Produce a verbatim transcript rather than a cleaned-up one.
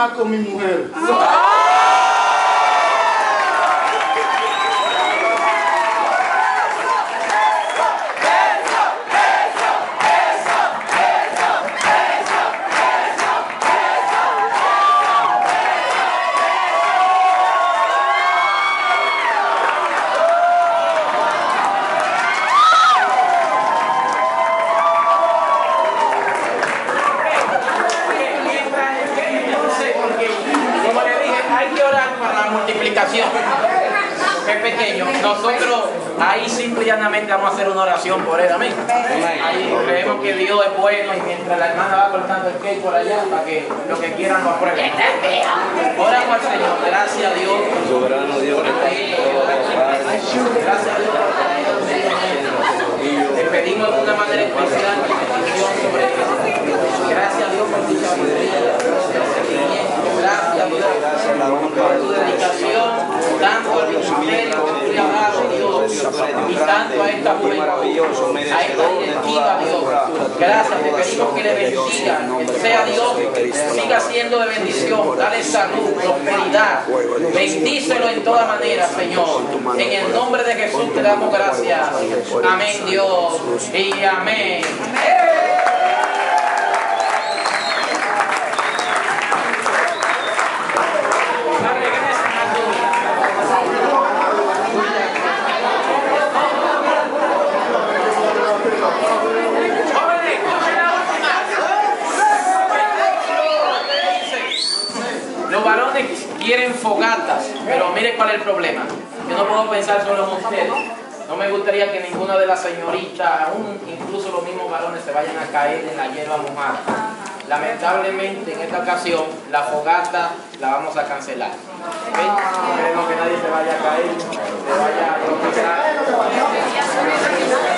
más con mi mujer. Multiplicación, es pequeño. Nosotros ahí simple y llanamente vamos a hacer una oración por él, amén. Ahí creemos que Dios es bueno y mientras la hermana va cortando el cake por allá para que lo que quieran lo aprueben. Oramos al Señor, gracias a Dios. Soberano Dios, gracias a Dios. Le pedimos de una manera especial bendición sobre él. Gracias a Dios por tu sabiduría. Gracias, Dios, por tu dedicación, tanto al ministerio que tú le has dado, Dios, y tanto a esta juventud, a esta directiva, Dios. Gracias, te pedimos que le bendiga, que sea Dios, siga siendo de bendición, dale salud, prosperidad, bendícelo en toda manera, Señor. En el nombre de Jesús te damos gracias. Amén, Dios, y amén. Los varones quieren fogatas, pero mire cuál es el problema. Yo no puedo pensar solo en ustedes. No me gustaría que ninguna de las señoritas, aún incluso los mismos varones, se vayan a caer en la hierba mojada. Lamentablemente en esta ocasión la fogata la vamos a cancelar. ¿Okay? No queremos que nadie se vaya a caer, se vaya a tropezar.